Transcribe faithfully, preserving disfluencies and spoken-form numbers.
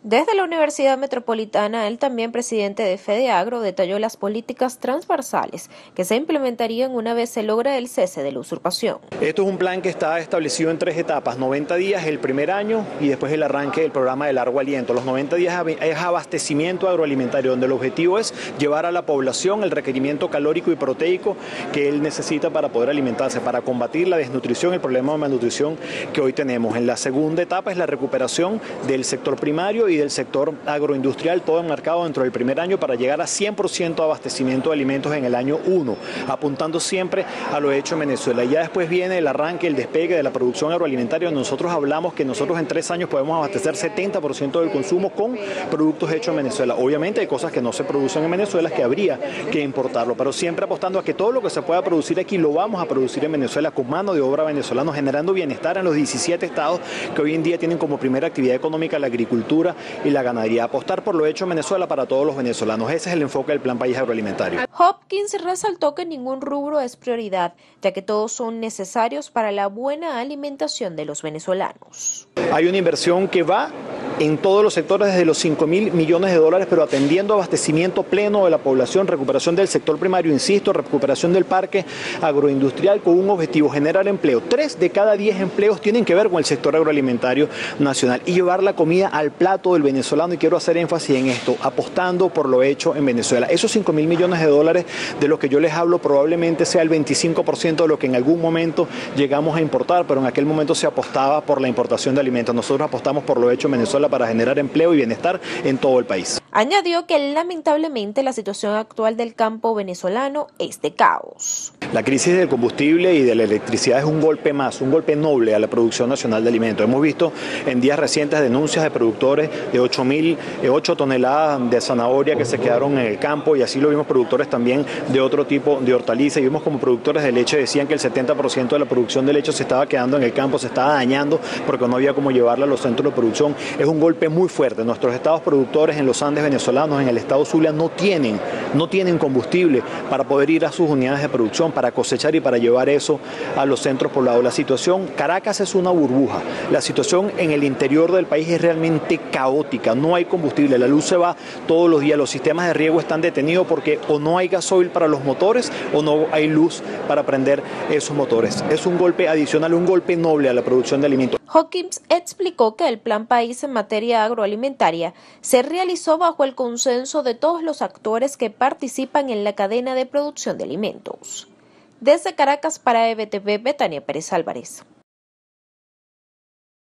Desde la Universidad Metropolitana, el también presidente de FedeAgro detalló las políticas transversales que se implementarían una vez se logra el cese de la usurpación. Esto es un plan que está establecido en tres etapas, noventa días el primer año y después el arranque del programa de largo aliento. Los noventa días es abastecimiento agroalimentario, donde el objetivo es llevar a la población el requerimiento calórico y proteico que él necesita para poder alimentarse, para combatir la desnutrición, el problema de malnutrición que hoy tenemos. En la segunda etapa es la recuperación del sector primario y del sector agroindustrial, todo enmarcado dentro del primer año para llegar a cien por ciento de abastecimiento de alimentos en el año uno, apuntando siempre a lo hecho en Venezuela. Y ya después viene el arranque, el despegue de la producción agroalimentaria, donde nosotros hablamos que nosotros en tres años podemos abastecer setenta por ciento del consumo con productos hechos en Venezuela. Obviamente hay cosas que no se producen en Venezuela que habría que importarlo, pero siempre apostando a que todo lo que se pueda producir aquí lo vamos a producir en Venezuela con mano de obra venezolana, generando bienestar en los diecisiete estados que hoy en día tienen como primera actividad económica la agricultura y la ganadería. Apostar por lo hecho en Venezuela para todos los venezolanos. Ese es el enfoque del Plan País Agroalimentario. Hopkins resaltó que ningún rubro es prioridad, ya que todos son necesarios para la buena alimentación de los venezolanos. Hay una inversión que va en todos los sectores desde los cinco mil millones de dólares, pero atendiendo abastecimiento pleno de la población, recuperación del sector primario, insisto, recuperación del parque agroindustrial con un objetivo, generar empleo. Tres de cada diez empleos tienen que ver con el sector agroalimentario nacional y llevar la comida al plato del venezolano, y quiero hacer énfasis en esto, apostando por lo hecho en Venezuela. Esos cinco mil millones de dólares de los que yo les hablo probablemente sea el veinticinco por ciento de lo que en algún momento llegamos a importar, pero en aquel momento se apostaba por la importación de alimentos. Nosotros apostamos por lo hecho en Venezuela para generar empleo y bienestar en todo el país. Añadió que lamentablemente la situación actual del campo venezolano es de caos. La crisis del combustible y de la electricidad es un golpe más, un golpe noble a la producción nacional de alimentos. Hemos visto en días recientes denuncias de productores de ocho mil, ocho toneladas de zanahoria que se quedaron en el campo, y así lo vimos productores también de otro tipo de hortalizas, y vimos como productores de leche decían que el setenta por ciento de la producción de leche se estaba quedando en el campo, se estaba dañando porque no había cómo llevarla a los centros de producción. Es un golpe muy fuerte. Nuestros estados productores en los Andes venezolanos, en el estado Zulia, no tienen, no tienen combustible para poder ir a sus unidades de producción, para cosechar y para llevar eso a los centros poblados. La situación, Caracas es una burbuja, la situación en el interior del país es realmente caótica, no hay combustible, la luz se va todos los días, los sistemas de riego están detenidos porque o no hay gasoil para los motores o no hay luz para prender esos motores. Es un golpe adicional, un golpe noble a la producción de alimentos. Hopkins explicó que el Plan País en materia agroalimentaria se realizó bajo el consenso de todos los actores que participan en la cadena de producción de alimentos. Desde Caracas para E B T V, Betania Pérez Álvarez.